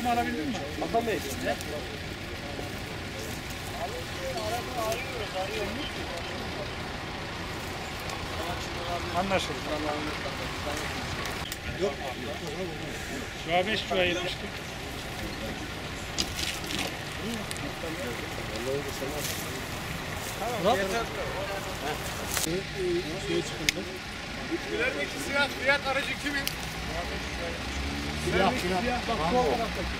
Adresimi alabildin mi? Hakan Bey. Anlaşıldı. Yok. Şuha 5, şuha 70. Murat? Şeye çıkıldı. İlerideki siyah fiyat aracı kimin? Siyah. Bak sol taraftaki.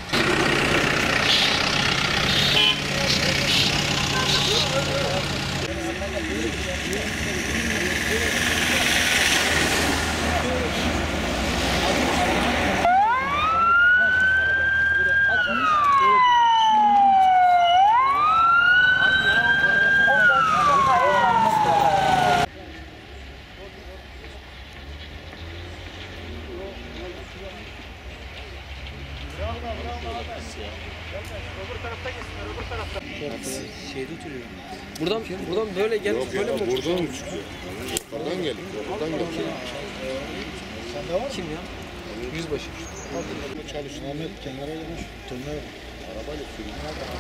Öbür tarafta gitsinler, öbür tarafta. Şeyde oturuyor. Buradan böyle gelip Yok böyle ya, mi buradan oturuyor? mı çıkıyor? Oradan geldik. Oradan geldik. Sende var mı? Kim ya? Yüzbaşı. Çalışın Ahmet kenara gelmiş. Tönler. Arabayla sürüyor.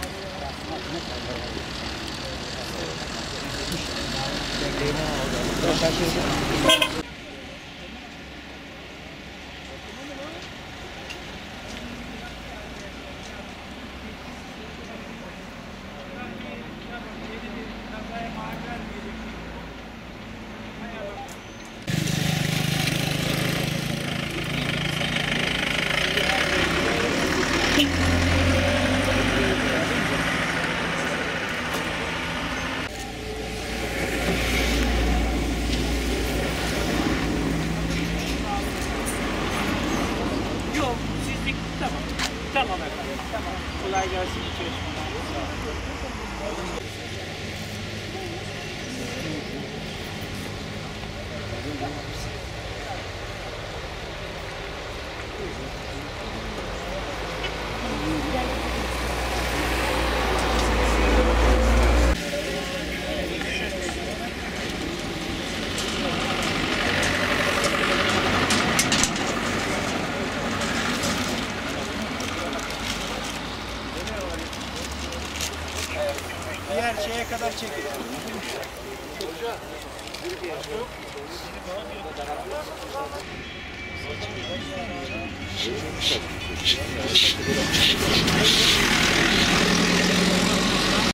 Yok, sizlik tamam. Tamam efendim, tamam. Kolay gelsin. Diğer şeye kadar çekiyor. Hoca.